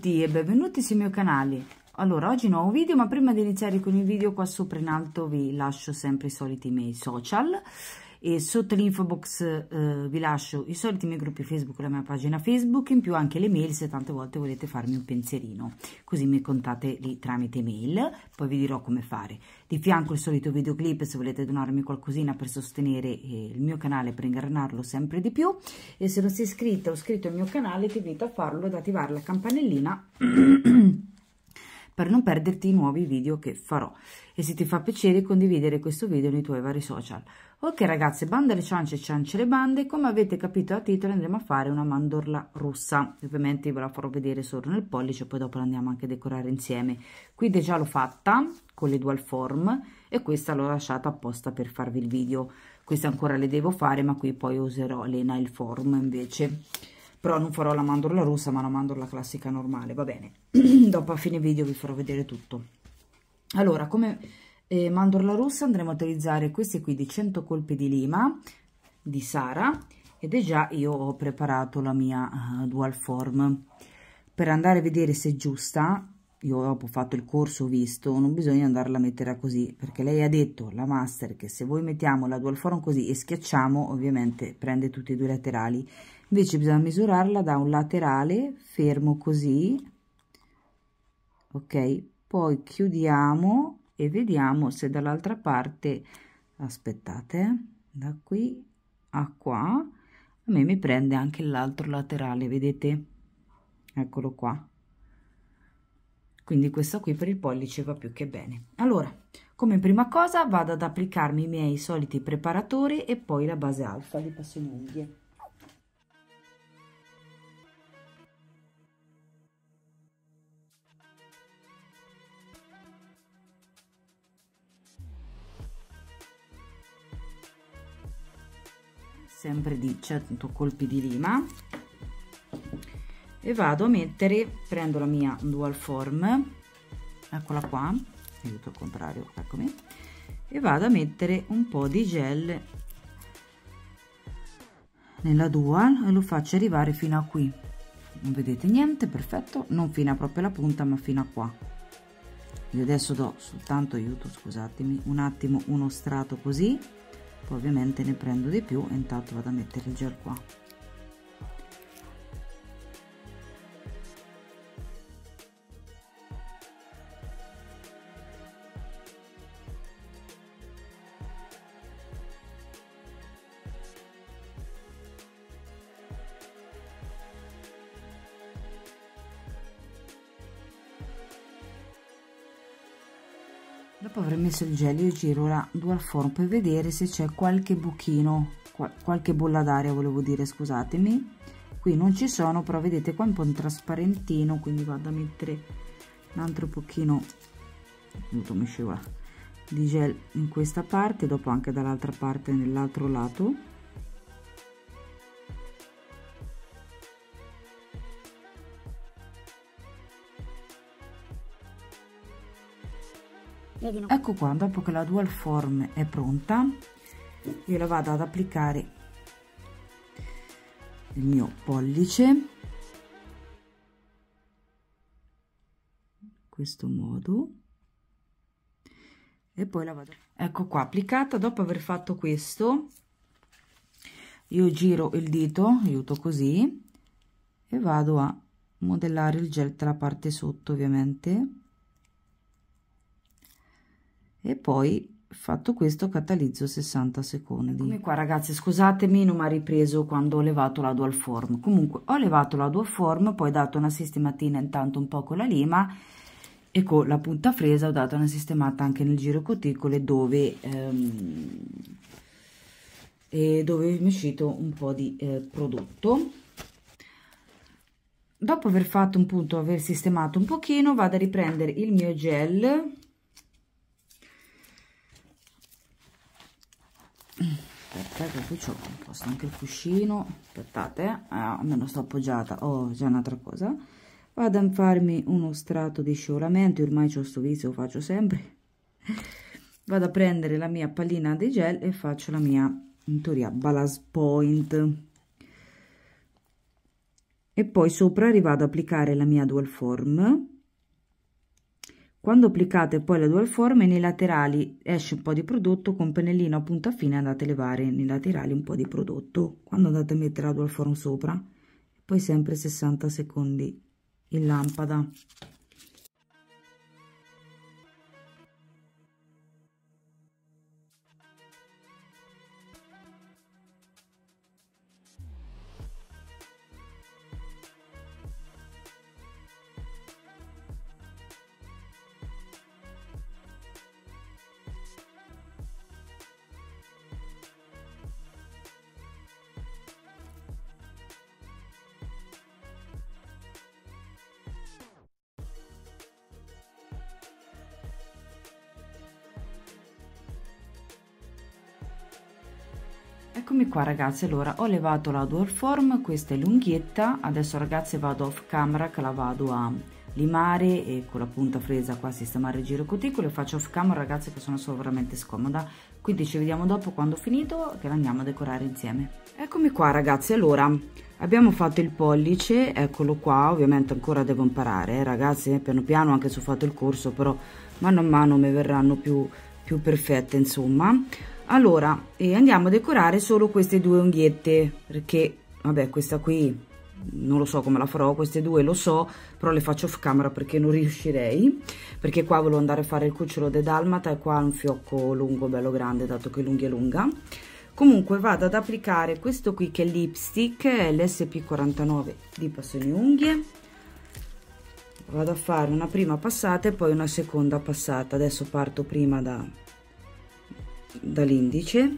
tutti e benvenuti sul mio canale. Allora, oggi nuovo video, ma prima di iniziare con il video, qua sopra in alto vi lascio sempre i soliti miei social e sotto l'info box vi lascio i soliti miei gruppi Facebook e la mia pagina Facebook, in più anche le mail se tante volte volete farmi un pensierino, così mi contate lì tramite mail, poi vi dirò come fare. Di fianco il solito videoclip se volete donarmi qualcosina per sostenere il mio canale, per ingranarlo sempre di più, e se non sei iscritto o iscritto al mio canale ti invito a farlo, ad attivare la campanellina per non perderti i nuovi video che farò, e se ti fa piacere condividere questo video nei tuoi vari social. Ok ragazze, bande alle ciance, ciance le bande. Come avete capito dal titolo andremo a fare una mandorla rossa, ovviamente ve la farò vedere solo nel pollice, poi dopo la andiamo anche a decorare insieme. Qui già l'ho fatta con le dual form e questa l'ho lasciata apposta per farvi il video. Queste ancora le devo fare, ma qui poi userò le nail form invece. Però non farò la mandorla rossa, ma la mandorla classica normale, va bene. Dopo a fine video vi farò vedere tutto. Allora, come mandorla rossa andremo a utilizzare questi qui di 100 colpi di lima di Sara, ed è già io ho preparato la mia dual form. Per andare a vedere se è giusta, io dopo ho fatto il corso, ho visto, non bisogna andarla a mettere così, perché lei ha detto, la master, che se voi mettiamo la dual form così e schiacciamo, ovviamente prende tutti e due i laterali. Invece bisogna misurarla da un laterale fermo così, ok, poi chiudiamo e vediamo se dall'altra parte, aspettate, da qui a qua a me mi prende anche l'altro laterale, vedete, eccolo qua. Quindi questo qui per il pollice va più che bene. Allora, come prima cosa vado ad applicarmi i miei soliti preparatori e poi la base alfa di passione unghie. Sempre di 100 colpi di lima, e vado a mettere, prendo la mia dual form, eccola qua, aiuto al contrario, eccomi, e vado a mettere un po' di gel nella dual e lo faccio arrivare fino a qui. Non vedete niente, perfetto, non fino a proprio la punta ma fino a qua. Io adesso do soltanto, aiuto, scusatemi un attimo, uno strato così, poi ovviamente ne prendo di più e intanto vado a mettere il gel qua. Dopo aver messo il gel io giro la dual form per vedere se c'è qualche buchino, qualche bolla d'aria, volevo dire, scusatemi. Qui non ci sono, però vedete qua è un po' un trasparentino, quindi vado a mettere un altro pochino, mi scivola, di gel in questa parte, dopo anche dall'altra parte nell'altro lato. Ecco qua, dopo che la dual form è pronta, io la vado ad applicare il mio pollice in questo modo, e poi la vado, ecco qua, applicata. Dopo aver fatto questo io giro il dito, aiuto così, e vado a modellare il gel tra la parte sotto, ovviamente. E poi fatto questo catalizzo 60 secondi. Come qua ragazzi, scusatemi, non mi ha ripreso quando ho levato la dual form. Comunque ho levato la dual form, poi ho dato una sistematina intanto un po' con la lima, e con la punta fresa ho dato una sistemata anche nel giro cuticole dove dove mi è uscito un po' di prodotto. Dopo aver fatto un punto, aver sistemato un pochino, vado a riprendere il mio gel. Aspettate, qui c'ho un po' anche il cuscino, aspettate, almeno sto appoggiata, oh già un'altra cosa. Vado a farmi uno strato di scivolamento, io ormai c'ho sto vizio, lo faccio sempre. Vado a prendere la mia pallina di gel e faccio la mia, in teoria, ballast point. e poi sopra vado ad applicare la mia dual form. Quando applicate poi la dual form e nei laterali esce un po' di prodotto, con pennellino a punta fine andate a levare nei laterali un po' di prodotto quando andate a mettere la dual form sopra, poi sempre 60 secondi in lampada. Eccomi qua ragazze, allora ho levato la dual form, questa è l'unghietta, adesso ragazze vado off camera che la vado a limare e con la punta fresa qua sistemare il giro cuticolo, e faccio off camera ragazze che sono veramente scomoda, quindi ci vediamo dopo quando ho finito che la andiamo a decorare insieme. Eccomi qua ragazze, allora abbiamo fatto il pollice, eccolo qua, ovviamente ancora devo imparare ragazze, piano piano, anche se ho fatto il corso, però mano a mano mi verranno più perfette insomma. Allora andiamo a decorare solo queste due unghiette, perché vabbè questa qui non lo so come la farò, queste due lo so, però le faccio off camera perché non riuscirei, perché qua volevo andare a fare il cucciolo de dalmata e qua un fiocco lungo bello grande dato che l'unghia è lunga. Comunque vado ad applicare questo qui che è lipstick, è l'SP49 di Passioni Unghie, vado a fare una prima passata e poi una seconda passata. Adesso parto prima dall'indice,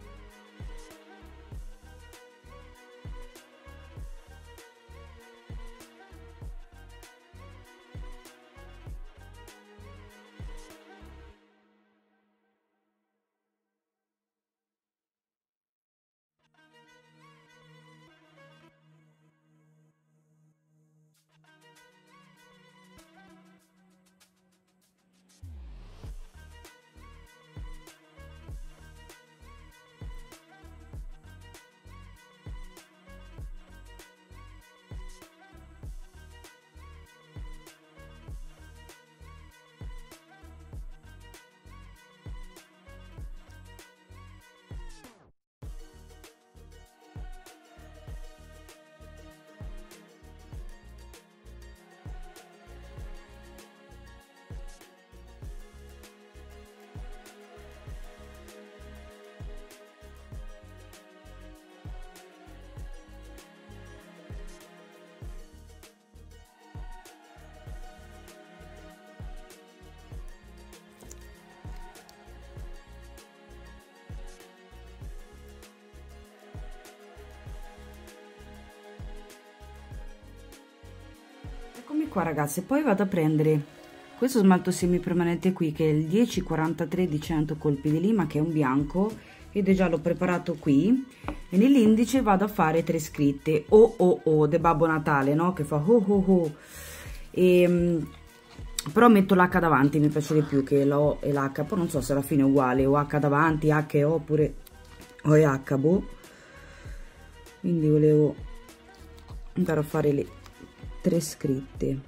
eccomi qua ragazze, poi vado a prendere questo smalto semipermanente qui che è il 1043 di 100 colpi di lima, che è un bianco ed è già l'ho preparato qui, e nell'indice vado a fare 3 scritte o de Babbo Natale, no? Che fa oh. Però metto l'H davanti, mi piace di più che la O e l'H, poi non so se alla fine è uguale, o H davanti, H e O, oppure O e H, boh. Quindi volevo andare a fare le 3 scritte.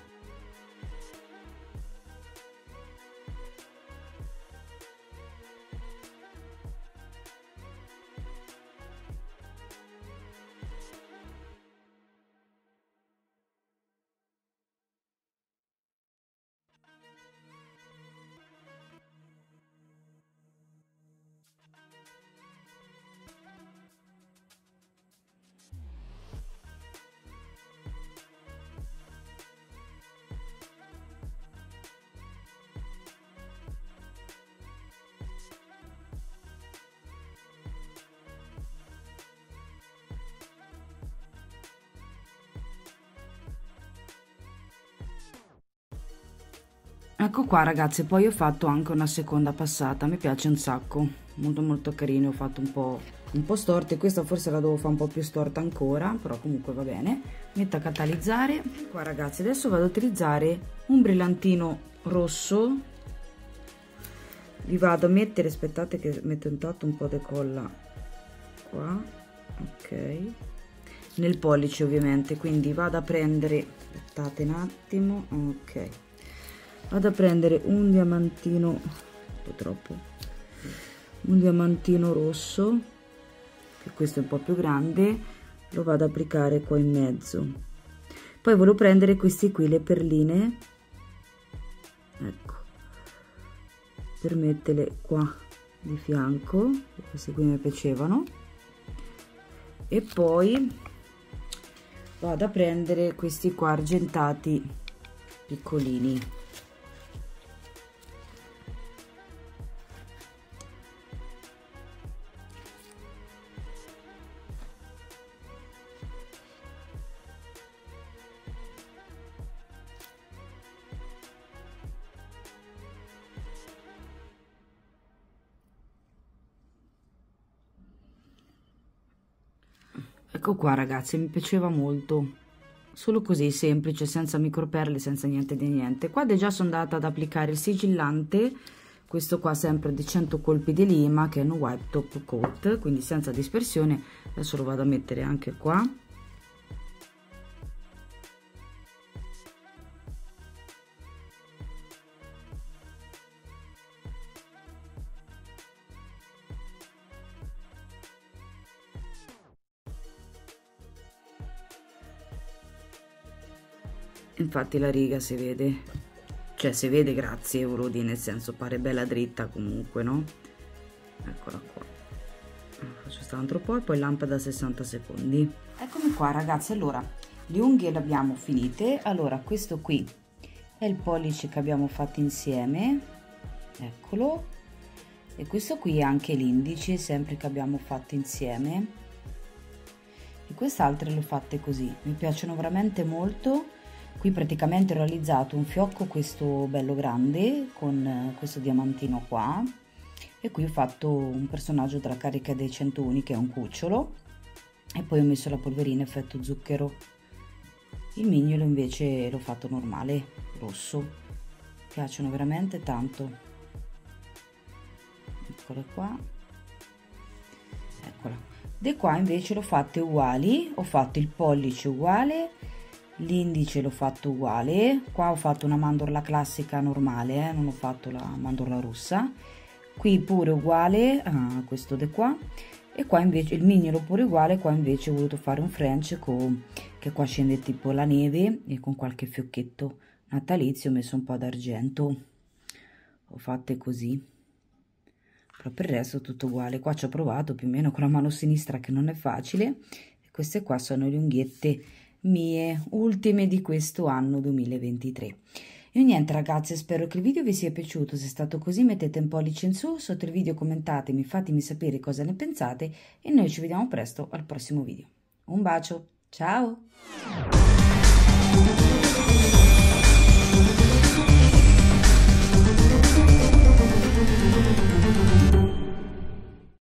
Ecco qua ragazze, poi ho fatto anche una seconda passata, mi piace un sacco, molto carino, ho fatto un po' storte, questa forse la devo fare un po' più storta ancora, però comunque va bene. Metto a catalizzare. Qua ragazzi, adesso vado ad utilizzare un brillantino rosso, li vado a mettere, aspettate che metto intanto un po' di colla qua, ok, nel pollice ovviamente, quindi vado a prendere, aspettate un attimo, ok, vado a prendere un diamantino, un po' troppo, un diamantino rosso, che questo è un po' più grande, lo vado ad applicare qua in mezzo. Poi volevo prendere questi qui, le perline, ecco, per metterle qua di fianco, questi qui mi piacevano, e poi vado a prendere questi qua argentati piccolini, ecco qua ragazzi, mi piaceva molto, solo così semplice, senza microperle, senza niente di niente. Qua già sono andata ad applicare il sigillante, questo qua sempre di 100 colpi di lima, che è un wipe top coat, quindi senza dispersione. Adesso lo vado a mettere anche qua. Infatti la riga si vede, cioè si vede, grazie, volevo dire, nel senso pare bella dritta comunque, no? Eccola qua, faccio stare un altro po' e poi lampada 60 secondi. Eccomi qua ragazzi, allora le unghie le abbiamo finite. Allora questo qui è il pollice che abbiamo fatto insieme, eccolo, e questo qui è anche l'indice, sempre che abbiamo fatto insieme, e quest'altre le ho fatte così, mi piacciono veramente molto. Qui praticamente ho realizzato un fiocco, questo bello grande, con questo diamantino qua, e qui ho fatto un personaggio della carica dei 101, che è un cucciolo, e poi ho messo la polverina effetto zucchero. Il mignolo invece l'ho fatto normale, rosso, mi piacciono veramente tanto. Eccole qua, eccola. De qua invece l'ho fatte uguali, ho fatto il pollice uguale, l'indice l'ho fatto uguale, qua ho fatto una mandorla classica normale, non ho fatto la mandorla rossa, qui pure uguale a questo di qua, e qua invece il mignolo pure uguale. Qua invece ho voluto fare un French che qua scende tipo la neve, e con qualche fiocchetto natalizio ho messo un po' d'argento, ho fatte così, però per il resto tutto uguale. Qua ci ho provato più o meno con la mano sinistra, che non è facile, e queste qua sono le unghiette mie ultime di questo anno 2023. E niente ragazzi, spero che il video vi sia piaciuto. Se è stato così mettete un pollice in su, sotto il video commentatemi, fatemi sapere cosa ne pensate, e noi ci vediamo presto al prossimo video. Un bacio, ciao!